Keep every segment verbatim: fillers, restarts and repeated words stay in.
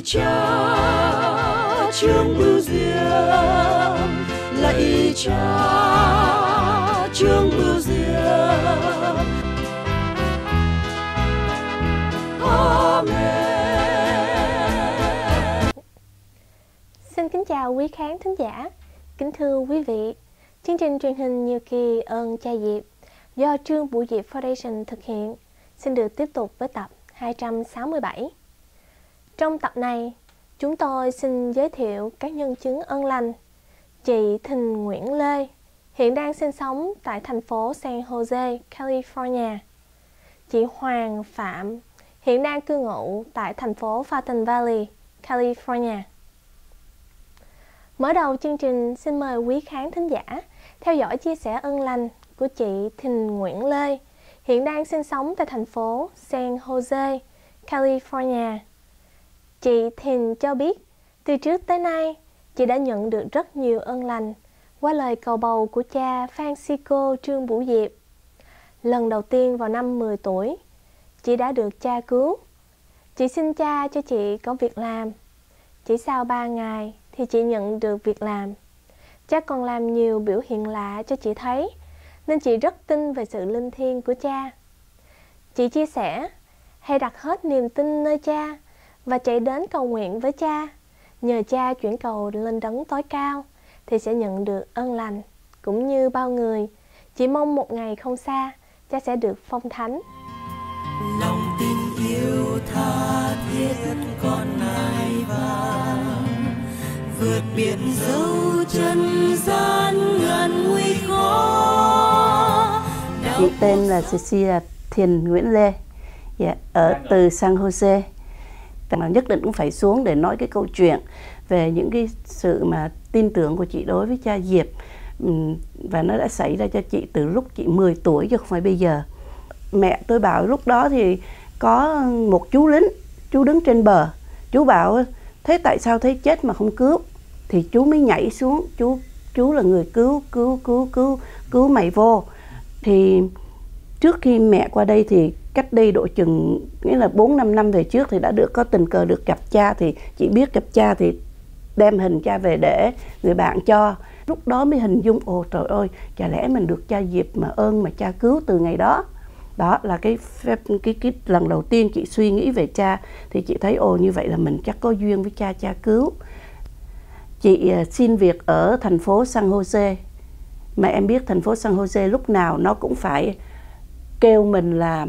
cha Trương Bửu Diệm, lạy cha Trương Bửu Diệm. Amen. Xin kính chào quý khán thính giả, kính thưa quý vị. Chương trình truyền hình Nhiều Kỳ Ơn Cha Diệp do Trương Bửu Diệp Foundation thực hiện xin được tiếp tục với tập hai trăm sáu mươi bảy. Trong tập này, chúng tôi xin giới thiệu các nhân chứng ơn lành. Chị Thìn Nguyễn Lê hiện đang sinh sống tại thành phố San Jose, California. Chị Hoàng Phạm hiện đang cư ngụ tại thành phố Fountain Valley, California. Mở đầu chương trình, xin mời quý khán thính giả theo dõi chia sẻ ơn lành của chị Thìn Nguyễn Lê hiện đang sinh sống tại thành phố San Jose, California. Chị Thìn cho biết, từ trước tới nay, chị đã nhận được rất nhiều ơn lành qua lời cầu bầu của cha Francisco Trương Bửu Diệp. Lần đầu tiên vào năm mười tuổi, chị đã được cha cứu. Chị xin cha cho chị có việc làm. Chỉ sau ba ngày thì chị nhận được việc làm. Cha còn làm nhiều biểu hiện lạ cho chị thấy, nên chị rất tin về sự linh thiêng của cha. Chị chia sẻ, hãy đặt hết niềm tin nơi cha và chạy đến cầu nguyện với cha. Nhờ cha chuyển cầu lên đấng tối cao thì sẽ nhận được ơn lành. Cũng như bao người, chị mong một ngày không xa, cha sẽ được phong thánh. Lòng tình yêu tha thiết con nai vàng, vượt biển dấu chân gian ngàn nguy khó. Chị tên là Cecilia Thìn Nguyễn Lê, yeah, ở từ San Jose. Mà nhất định cũng phải xuống để nói cái câu chuyện về những cái sự mà tin tưởng của chị đối với cha Diệp. Và nó đã xảy ra cho chị từ lúc chị mười tuổi chứ không phải bây giờ. Mẹ tôi bảo lúc đó thì có một chú lính, chú đứng trên bờ. Chú bảo thế tại sao thấy chết mà không cứu? Thì chú mới nhảy xuống, chú chú là người cứu cứu cứu cứu cứu mày vô. Thì trước khi mẹ qua đây thì cách đây độ chừng nghĩa là bốn năm năm về trước thì đã được có tình cờ được gặp cha. Thì chị biết gặp cha thì đem hình cha về để người bạn cho. Lúc đó mới hình dung, ồ trời ơi, chả lẽ mình được cha Diệp mà ơn mà cha cứu từ ngày đó. Đó là cái phép cái, cái lần đầu tiên chị suy nghĩ về cha. Thì chị thấy ồ như vậy là mình chắc có duyên với cha cha cứu. Chị uh, xin việc ở thành phố San Jose. Mà em biết thành phố San Jose lúc nào nó cũng phải kêu mình là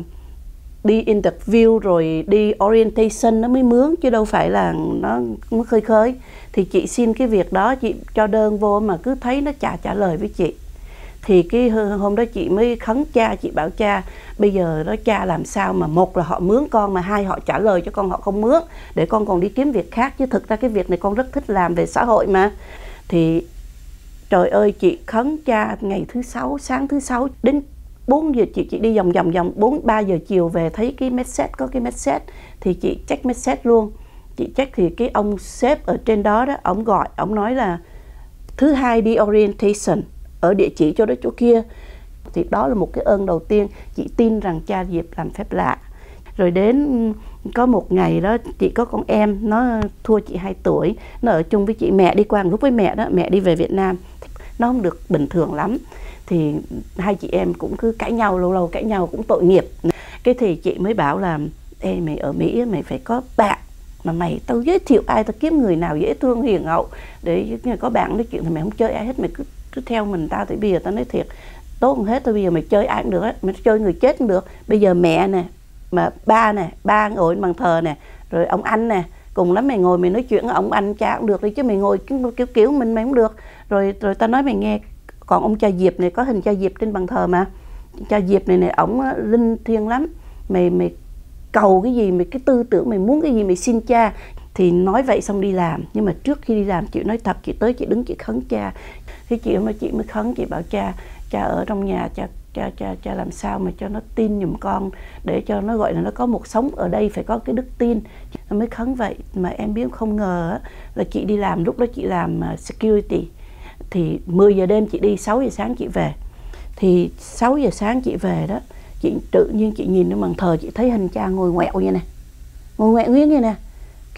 đi interview rồi đi orientation nó mới mướn, chứ đâu phải là nó mới khơi khơi. Thì chị xin cái việc đó, chị cho đơn vô mà cứ thấy nó chả trả lời với chị. Thì cái hôm đó chị mới khấn cha, chị bảo cha bây giờ đó cha làm sao mà một là họ mướn con, mà hai họ trả lời cho con họ không mướn, để con còn đi kiếm việc khác. Chứ thực ra cái việc này con rất thích làm về xã hội mà. Thì trời ơi, chị khấn cha ngày thứ sáu, sáng thứ sáu đến bốn giờ chị chị đi vòng vòng vòng bốn ba giờ chiều về thấy cái message, có cái message thì chị check message luôn. Chị check thì cái ông sếp ở trên đó đó, ông gọi, ông nói là thứ hai đi orientation ở địa chỉ chỗ đó chỗ kia. Thì đó là một cái ơn đầu tiên, chị tin rằng cha Diệp làm phép lạ. Rồi đến có một ngày đó chị có con em, nó thua chị hai tuổi, nó ở chung với chị, mẹ đi qua lúc với mẹ đó, mẹ đi về Việt Nam, nó không được bình thường lắm. Thì hai chị em cũng cứ cãi nhau, lâu lâu cãi nhau cũng tội nghiệp. Cái thì chị mới bảo là ê mày ở Mỹ mày phải có bạn, mà mày tao giới thiệu ai, tao kiếm người nào dễ thương hiền hậu để có bạn nói chuyện. Thì mày không chơi ai hết, mày cứ, cứ theo mình tao. Thì bây giờ tao nói thiệt tốt hơn hết, tao bây giờ mày chơi ai cũng được á, mày chơi người chết cũng được. Bây giờ mẹ nè, mà ba nè, ba ngồi bàn thờ nè, rồi ông anh nè, cùng lắm mày ngồi mày nói chuyện với ông anh cha cũng được đi, chứ mày ngồi kiểu kiểu mình mày không được. Rồi rồi tao nói mày nghe, còn ông cha Diệp này có hình cha Diệp trên bàn thờ mà. Cha Diệp này này ổng linh thiêng lắm. Mày mày cầu cái gì, mày cái tư tưởng mày muốn cái gì mày xin cha. Thì nói vậy xong đi làm. Nhưng mà trước khi đi làm chị nói thật, chị tới chị đứng chị khấn cha. Thì chị mà chị mới khấn, chị bảo cha, cha ở trong nhà cha cha cha cha làm sao mà cho nó tin giùm con, để cho nó gọi là nó có một sống ở đây phải có cái đức tin. Nó mới khấn vậy. Mà em biết không ngờ là chị đi làm, lúc đó chị làm security. Thì mười giờ đêm chị đi, sáu giờ sáng chị về. Thì sáu giờ sáng chị về đó, chị tự nhiên chị nhìn lên bàn thờ, chị thấy hình cha ngồi ngoẹo như này, ngồi ngoẹo nguyên như nè.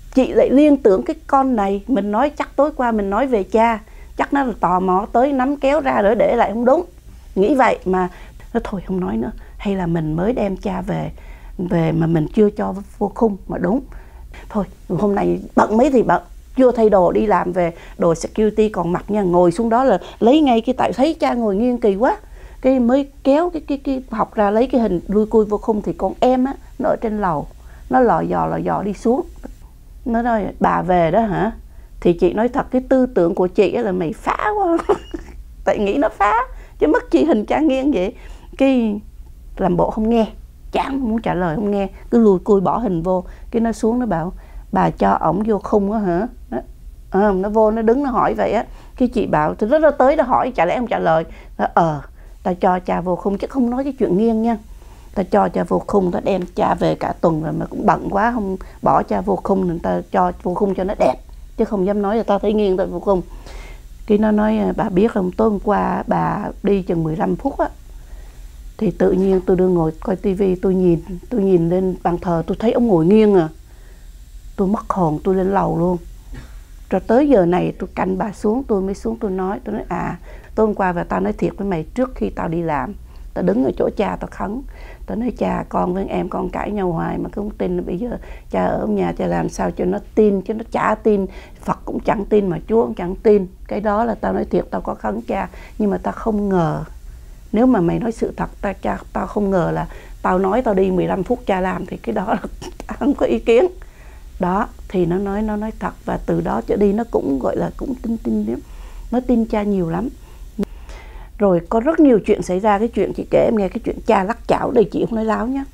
chị lại liên tưởng cái con này, mình nói chắc tối qua mình nói về cha, chắc nó là tò mò tới nắm kéo ra rồi để lại không đúng. Nghĩ vậy mà nó thôi không nói nữa, hay là mình mới đem cha về về mà mình chưa cho vô khung mà đúng. Thôi hôm nay bận mấy thì bận, chưa thay đồ đi làm về, đồ security còn mặc nha, ngồi xuống đó là lấy ngay cái, tại thấy cha ngồi nghiêng kỳ quá, cái mới kéo cái cái cái học ra lấy cái hình lui cui vô khung. Thì con em á nó ở trên lầu, nó lò dò lò dò đi xuống, nó nói bà về đó hả? Thì chị nói thật, cái tư tưởng của chị là mày phá quá tại nghĩ nó phá chứ mất chi hình cha nghiêng vậy. Cái làm bộ không nghe, chán muốn trả lời không nghe, cứ lùi cui bỏ hình vô. Cái nó xuống nó bảo bà cho ổng vô khung á hả? Nó, à, nó vô nó đứng nó hỏi vậy á. Cái chị bảo thì rất là tới nó hỏi chả lẽ không trả lời. Nó ờ ta cho cha vô khung chứ không nói cái chuyện nghiêng nha. Ta cho cha vô khung, ta đem cha về cả tuần rồi mà cũng bận quá không bỏ cha vô khung, nên ta cho vô khung cho nó đẹp chứ không dám nói là ta thấy nghiêng ta vô khung. Cái nó nói bà biết không, tối hôm qua bà đi chừng mười lăm phút á, thì tự nhiên tôi đưa ngồi coi tivi, tôi nhìn tôi nhìn lên bàn thờ, tôi thấy ông ngồi nghiêng à, tôi mất hồn, tôi lên lầu luôn. Rồi tới giờ này tôi canh bà xuống, tôi mới xuống tôi nói, tôi nói à tối hôm qua và tao nói thiệt với mày, trước khi tao đi làm tao đứng ở chỗ cha tao khấn, tao nói cha con với em con cãi nhau hoài mà không tin, bây giờ cha ở nhà cha làm sao cho nó tin, chứ nó chả tin, Phật cũng chẳng tin mà Chúa cũng chẳng tin. Cái đó là tao nói thiệt, tao có khấn cha, nhưng mà tao không ngờ, nếu mà mày nói sự thật, ta cha tao không ngờ là tao nói tao đi mười lăm phút cha làm, thì cái đó là tao không có ý kiến. Đó thì nó nói nó nói thật, và từ đó trở đi nó cũng gọi là cũng tin tin nó tin cha nhiều lắm. Rồi có rất nhiều chuyện xảy ra. Cái chuyện chị kể em nghe, cái chuyện cha lắc chảo đây chị không nói láo nhá.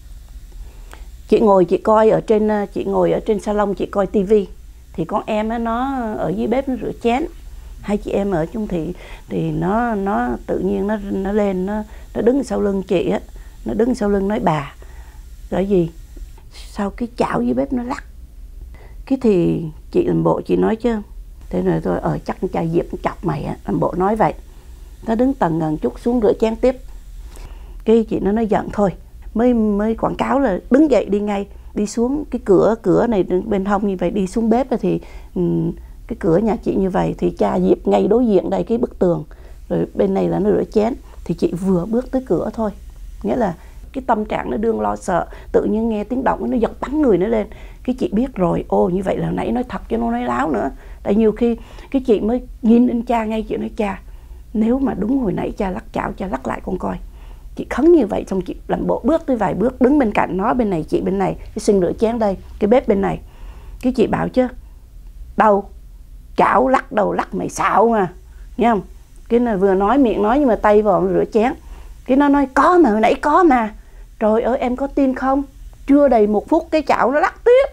Chị ngồi chị coi ở trên chị ngồi ở trên salon chị coi tivi, thì con em á nó ở dưới bếp nó rửa chén, hai chị em ở chung thì thì nó nó tự nhiên nó nó lên nó nó đứng sau lưng chị á, nó đứng sau lưng nói bà cái gì sao cái chảo dưới bếp nó lắc. Cái thì chị làm bộ chị nói chứ, thế rồi tôi ở chắc cha Diệp chọc mày á, làm bộ nói vậy. Nó đứng tầng gần chút xuống rửa chén tiếp. Cái chị nó nói giận thôi, mới mới quảng cáo là đứng dậy đi ngay, đi xuống cái cửa cửa này bên hông như vậy, đi xuống bếp thì um, cái cửa nhà chị như vậy, thì cha Diệp ngay đối diện đây cái bức tường, rồi bên này là nó rửa chén. Thì chị vừa bước tới cửa thôi, nghĩa là cái tâm trạng nó đương lo sợ, tự nhiên nghe tiếng động nó giật bắn người nó lên. Cái chị biết rồi, ô như vậy là nãy nói thật chứ nó nói láo nữa. Tại nhiều khi cái chị mới nhìn lên cha ngay, chị nói cha nếu mà đúng hồi nãy cha lắc chảo, cha lắc lại con coi. Chị khấn như vậy, xong chị làm bộ bước tới vài bước, đứng bên cạnh nó, bên này chị bên này, cái sink rửa chén đây, cái bếp bên này. Cái chị bảo chứ đâu chảo lắc đầu lắc mày xạo mà, nghe không? Cái này vừa nói miệng nói nhưng mà tay vào rửa chén. Cái nó nói có mà, hồi nãy có mà. Trời ơi em có tin không, chưa đầy một phút cái chảo nó lắc tiếp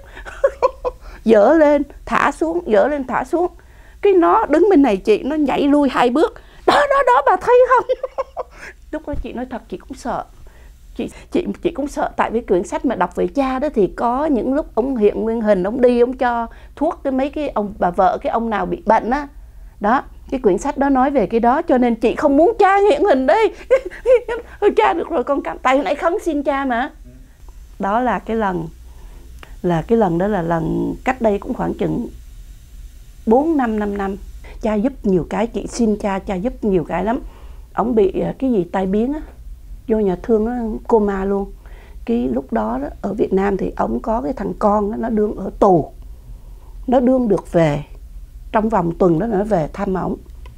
dở lên thả xuống, dở lên thả xuống. Cái nó đứng bên này chị, nó nhảy lui hai bước, đó đó đó bà thấy không lúc đó chị nói thật chị cũng sợ, chị chị chị cũng sợ. Tại vì quyển sách mà đọc về cha đó thì có những lúc ông hiện nguyên hình, ông đi ông cho thuốc cái mấy cái ông bà vợ cái ông nào bị bệnh á, đó cái quyển sách đó nói về cái đó, cho nên chị không muốn cha hiện hình đấy cha được rồi con cảm tay nãy khấn xin cha mà. Đó là cái lần là cái lần đó là lần cách đây cũng khoảng chừng bốn năm năm năm. Cha giúp nhiều cái, chị xin cha, cha giúp nhiều cái lắm. Ông bị cái gì tai biến á, vô nhà thương á, coma luôn. Cái lúc đó, đó ở Việt Nam thì ông có cái thằng con đó, nó đương ở tù, nó đương được về trong vòng tuần đó nó về thăm ổng.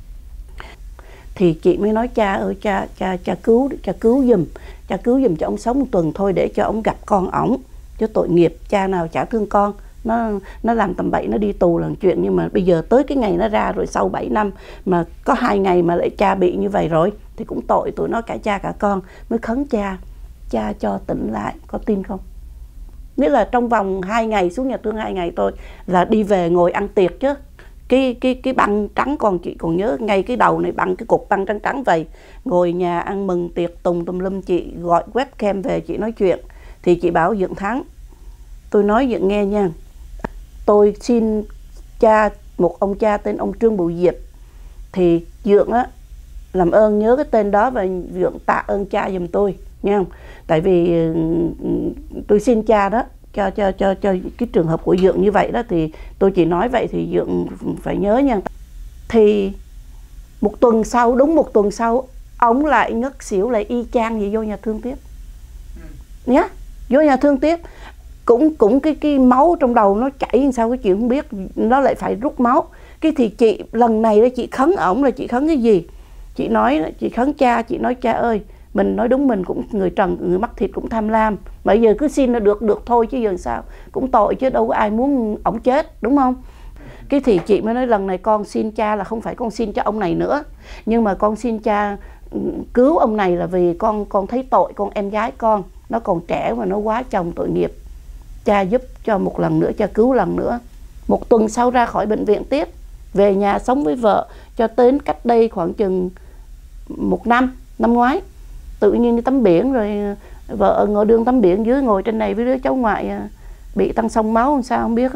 Thì chị mới nói cha ơi cha cha cha cứu cha cứu giùm, cha cứu giùm cho ông sống một tuần thôi để cho ông gặp con ổng, chứ tội nghiệp cha nào chả thương con. Nó nó làm tầm bậy, nó đi tù là chuyện, nhưng mà bây giờ tới cái ngày nó ra rồi, sau bảy năm mà có hai ngày mà lại cha bị như vậy rồi thì cũng tội tụi nó cả cha cả con. Mới khấn cha, cha cho tỉnh lại, có tin không? Nghĩa là trong vòng hai ngày xuống nhà thương hai ngày thôi là đi về ngồi ăn tiệc chứ. Cái cái cái băng trắng, còn chị còn nhớ ngay cái đầu này băng cái cục băng trắng trắng vậy, ngồi nhà ăn mừng tiệc tùng tùm lum. Chị gọi webcam về chị nói chuyện thì chị bảo Dượng Thắng, tôi nói Dượng nghe nha, tôi xin cha, một ông cha tên ông Trương Bửu Diệp, thì Dượng á làm ơn nhớ cái tên đó và Dượng tạ ơn cha giùm tôi nha. Tại vì tôi xin cha đó cho cho cho cho cái trường hợp của Dượng như vậy đó, thì tôi chỉ nói vậy thì Dượng phải nhớ nha. Thì một tuần sau, đúng một tuần sau, ông lại ngất xỉu lại y chang gì vô nhà thương tiếp. Ừ. Nhá, vô nhà thương tiếp. Cũng cũng cái cái máu trong đầu nó chảy sao cái chuyện không biết, nó lại phải rút máu. Cái thì chị lần này đó chị khấn ổng là chị khấn cái gì? Chị nói, chị khấn cha, chị nói cha ơi, mình nói đúng, mình cũng người trần, người mắc thịt cũng tham lam. Bây giờ cứ xin là được được thôi chứ giờ sao? Cũng tội chứ đâu có ai muốn ổng chết, đúng không? Cái thì chị mới nói lần này con xin cha là không phải con xin cho ông này nữa, nhưng mà con xin cha cứu ông này là vì con con thấy tội con em gái con, nó còn trẻ mà nó quá chồng tội nghiệp. Cha giúp cho một lần nữa, cha cứu lần nữa. Một tuần sau ra khỏi bệnh viện tiếp, về nhà sống với vợ cho đến cách đây khoảng chừng một năm, năm ngoái. Tự nhiên đi tắm biển rồi vợ ngồi đường tắm biển, dưới ngồi trên này với đứa cháu ngoại bị tăng sông máu làm sao không biết.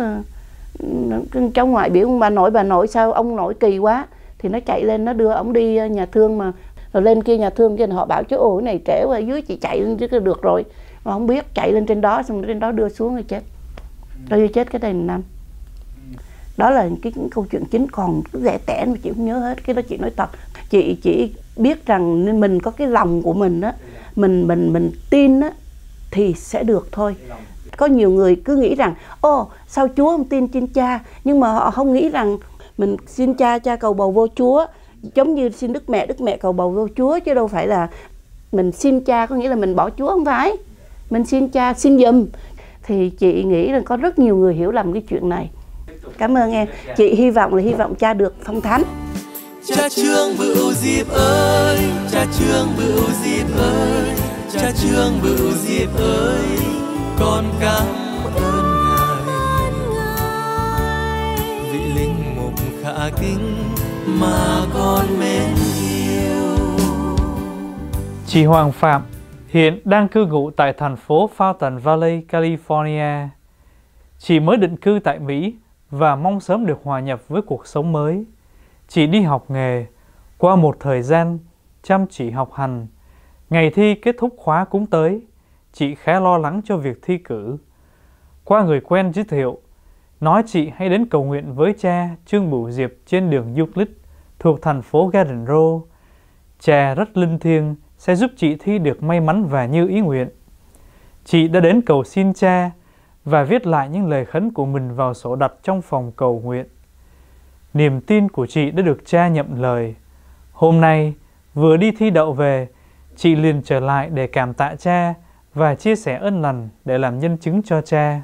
Cháu ngoại biểu bà nội bà nội sao ông nội kỳ quá, thì nó chạy lên nó đưa ổng đi nhà thương, mà rồi lên kia nhà thương kia họ bảo chứ ồ cái này trễ quá, dưới chị chạy lên chứ được rồi, mà không biết chạy lên trên đó, xong trên đó đưa xuống rồi chết, rồi chết cái đây năm. Đó là cái, cái câu chuyện chính, còn rẻ tẻ mà chị không nhớ hết. Cái đó chị nói thật, chị chỉ biết rằng nên mình có cái lòng của mình á, mình mình mình tin á thì sẽ được thôi. Có nhiều người cứ nghĩ rằng ô sao Chúa không tin tin cha, nhưng mà họ không nghĩ rằng mình xin cha, cha cầu bầu vô Chúa, giống như xin Đức Mẹ, Đức Mẹ cầu bầu vô Chúa, chứ đâu phải là mình xin cha có nghĩa là mình bỏ Chúa, không phải. Mình xin cha, xin giùm. Thì chị nghĩ là có rất nhiều người hiểu lầm cái chuyện này. Cảm ơn em. Chị hy vọng là hy vọng cha được phong thánh. Cha Trương Bửu Diệp ơi, cha Trương Bửu Diệp ơi, cha Trương Bửu Diệp ơi, con cảm ơn Ngài vị linh mục khả kính mà con mến yêu. Chị Hoàng Phạm hiện đang cư ngụ tại thành phố Fountain Valley, California. Chị mới định cư tại Mỹ và mong sớm được hòa nhập với cuộc sống mới. Chị đi học nghề, qua một thời gian chăm chỉ học hành. Ngày thi kết thúc khóa cũng tới, chị khá lo lắng cho việc thi cử. Qua người quen giới thiệu, nói chị hãy đến cầu nguyện với cha Trương Bửu Diệp trên đường Euclid thuộc thành phố Garden Row. Cha rất linh thiêng, sẽ giúp chị thi được may mắn và như ý nguyện. Chị đã đến cầu xin cha và viết lại những lời khấn của mình vào sổ đặt trong phòng cầu nguyện. Niềm tin của chị đã được cha nhậm lời. Hôm nay, vừa đi thi đậu về, chị liền trở lại để cảm tạ cha và chia sẻ ân lành để làm nhân chứng cho cha.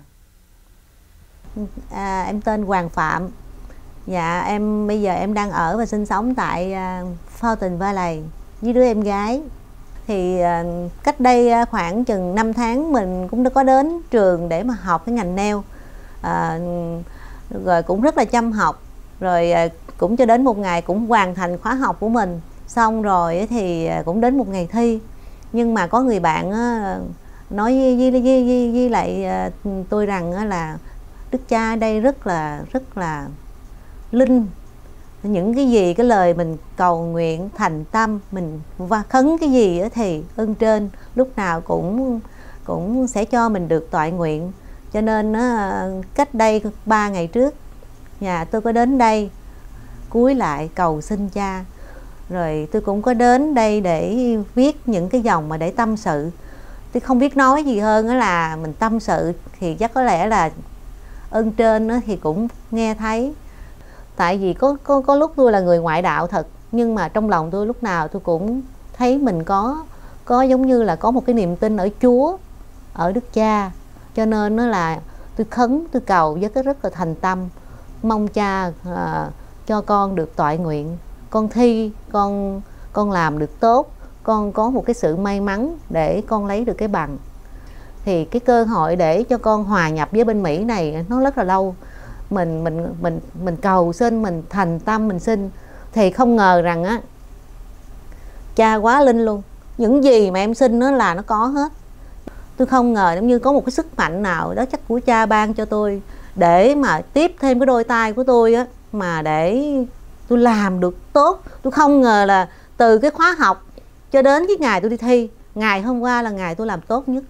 À, em tên Hoàng Phạm. Dạ, em bây giờ em đang ở và sinh sống tại uh, Fountain Valley với đứa em gái. Thì uh, cách đây uh, khoảng chừng năm tháng mình cũng đã có đến trường để mà học cái ngành nail. Uh, rồi cũng rất là chăm học. Rồi uh, cũng cho đến một ngày cũng hoàn thành khóa học của mình. Xong rồi thì uh, cũng đến một ngày thi. Nhưng mà có người bạn uh, nói với, với, với, với, với lại uh, tôi rằng uh, là Đức cha ở đây rất là rất là linh. Những cái gì, cái lời mình cầu nguyện thành tâm, mình và khấn cái gì thì ơn trên lúc nào cũng cũng sẽ cho mình được toại nguyện. Cho nên cách đây ba ngày trước, nhà tôi có đến đây cúi lại cầu xin cha. Rồi tôi cũng có đến đây để viết những cái dòng mà để tâm sự. Tôi không biết nói gì hơn đó là mình tâm sự thì chắc có lẽ là ơn trên thì cũng nghe thấy. Tại vì có, có, có lúc tôi là người ngoại đạo thật, nhưng mà trong lòng tôi lúc nào tôi cũng thấy mình có có giống như là có một cái niềm tin ở Chúa, ở Đức Cha. Cho nên nó là tôi khấn, tôi cầu với cái rất là thành tâm, mong cha à, cho con được toại nguyện, con thi, con con làm được tốt, con có một cái sự may mắn để con lấy được cái bằng. Thì cái cơ hội để cho con hòa nhập với bên Mỹ này nó rất là lâu. Mình mình mình mình cầu xin, mình thành tâm mình xin, thì không ngờ rằng á cha quá linh luôn. Những gì mà em xin nó là nó có hết. Tôi không ngờ giống như có một cái sức mạnh nào đó chắc của cha ban cho tôi để mà tiếp thêm cái đôi tay của tôi á, mà để tôi làm được tốt. Tôi không ngờ là từ cái khóa học cho đến cái ngày tôi đi thi, ngày hôm qua là ngày tôi làm tốt nhất.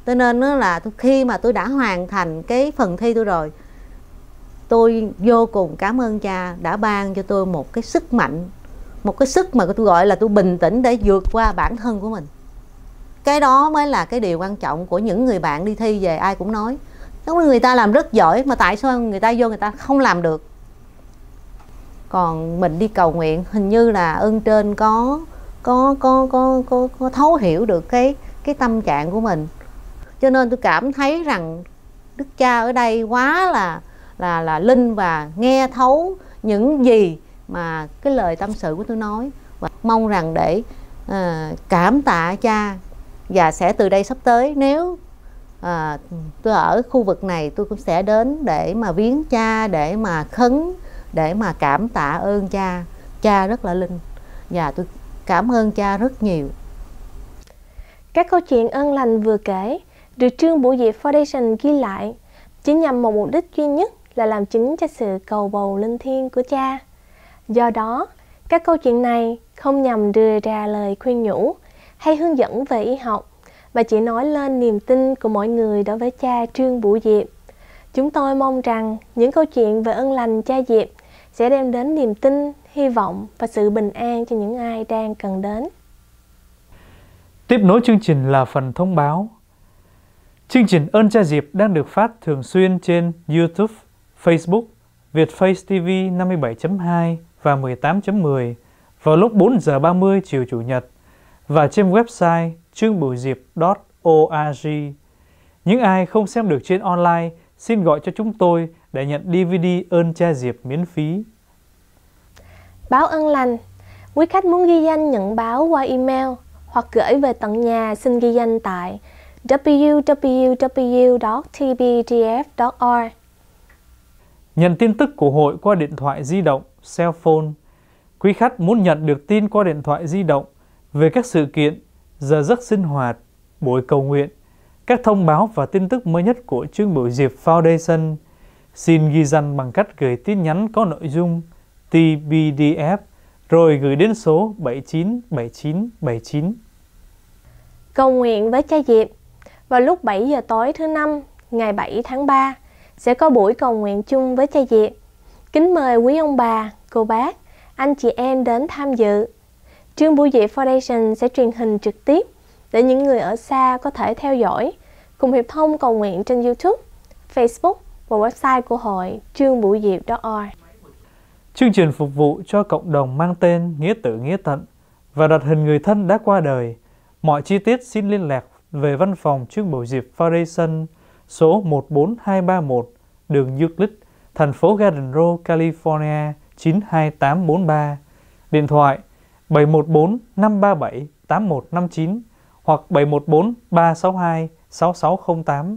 Cho nên nó là khi mà tôi đã hoàn thành cái phần thi tôi rồi, tôi vô cùng cảm ơn cha đã ban cho tôi một cái sức mạnh, một cái sức mà tôi gọi là tôi bình tĩnh để vượt qua bản thân của mình. Cái đó mới là cái điều quan trọng của những người bạn đi thi về. Ai cũng nói người ta làm rất giỏi mà tại sao người ta vô người ta không làm được. Còn mình đi cầu nguyện, hình như là ơn trên có có có có có, có thấu hiểu được cái cái tâm trạng của mình. Cho nên tôi cảm thấy rằng Đức Cha ở đây quá là là là linh và nghe thấu những gì mà cái lời tâm sự của tôi nói, và mong rằng để à, cảm tạ cha. Và sẽ từ đây sắp tới nếu à, tôi ở khu vực này, tôi cũng sẽ đến để mà viếng cha, để mà khấn, để mà cảm tạ ơn cha. Cha rất là linh và tôi cảm ơn cha rất nhiều. Các câu chuyện ơn lành vừa kể được Trương Bửu Diệp Foundation ghi lại chỉ nhằm một mục đích duy nhất là làm chứng cho sự cầu bầu linh thiêng của cha. Do đó, các câu chuyện này không nhằm đưa ra lời khuyên nhủ hay hướng dẫn về y học, mà chỉ nói lên niềm tin của mọi người đối với cha Trương Bửu Diệp. Chúng tôi mong rằng những câu chuyện về ơn lành cha Diệp sẽ đem đến niềm tin, hy vọng và sự bình an cho những ai đang cần đến. Tiếp nối chương trình là phần thông báo. Chương trình Ơn Cha Diệp đang được phát thường xuyên trên YouTube, Facebook, Vietface ti vi năm mươi bảy chấm hai và mười tám chấm mười vào lúc bốn giờ ba mươi chiều Chủ nhật và trên website trương bửu diệp chấm org. Những ai không xem được trên online xin gọi cho chúng tôi để nhận đê vê đê Ơn Cha Diệp miễn phí. Báo ơn lành. Quý khách muốn ghi danh nhận báo qua email hoặc gửi về tận nhà xin ghi danh tại w w w chấm t b d f chấm org. Nhận tin tức của hội qua điện thoại di động, cell phone. Quý khách muốn nhận được tin qua điện thoại di động về các sự kiện, giờ giấc sinh hoạt, buổi cầu nguyện, các thông báo và tin tức mới nhất của Trương Bửu Diệp Foundation, xin ghi danh bằng cách gửi tin nhắn có nội dung T B D F rồi gửi đến số bảy chín bảy chín bảy chín. Cầu nguyện với cha Diệp. Vào lúc bảy giờ tối thứ năm, ngày bảy tháng ba, sẽ có buổi cầu nguyện chung với cha Diệp. Kính mời quý ông bà, cô bác, anh chị em đến tham dự. Trương Bửu Diệp Foundation sẽ truyền hình trực tiếp để những người ở xa có thể theo dõi, cùng hiệp thông cầu nguyện trên YouTube, Facebook và website của hội trương bửu diệp chấm org. Chương trình phục vụ cho cộng đồng mang tên Nghĩa Tử Nghĩa Tận và đặt hình người thân đã qua đời. Mọi chi tiết xin liên lạc về văn phòng Trương Bửu Diệp Foundation số một bốn hai ba một đường Euclid, thành phố Garden Grove, California chín hai tám bốn ba. Điện thoại bảy một bốn năm ba bảy tám một năm chín hoặc bảy một bốn ba sáu hai sáu sáu không tám.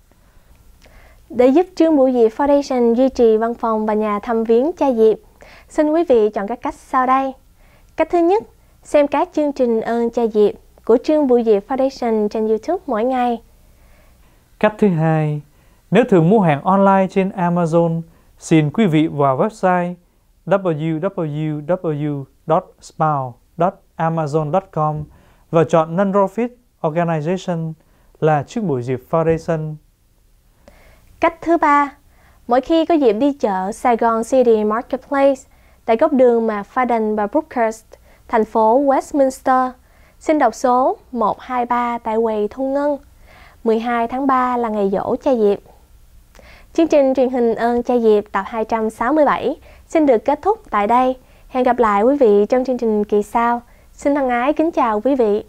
Để giúp Trương Bửu Diệp Foundation duy trì văn phòng và nhà thăm viếng cha Diệp, xin quý vị chọn các cách sau đây. Cách thứ nhất, xem các chương trình Ơn Cha Diệp của Trương Bửu Diệp Foundation trên YouTube mỗi ngày. Cách thứ hai, nếu thường mua hàng online trên Amazon, xin quý vị vào website w w w chấm spouse chấm amazon chấm com và chọn Non-Profit Organization là Trương Bửu Diệp Foundation. Cách thứ ba, mỗi khi có dịp đi chợ Sài Gòn City Marketplace tại góc đường mà Fadden và Brookhurst, thành phố Westminster, xin đọc số một hai ba tại quầy thu ngân. mười hai tháng ba là ngày giỗ cha Diệp. Chương trình truyền hình Ơn Cha Diệp tập hai trăm sáu mươi bảy xin được kết thúc tại đây. Hẹn gặp lại quý vị trong chương trình kỳ sau. Xin thân ái kính chào quý vị.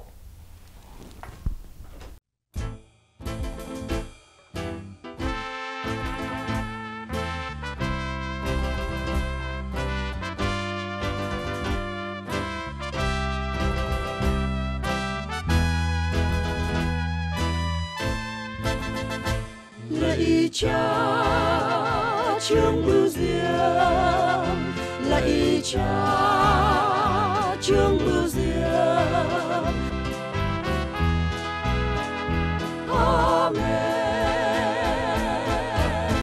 Lạy Cha Trương Bửu Diệp, lạy Cha Trương Bửu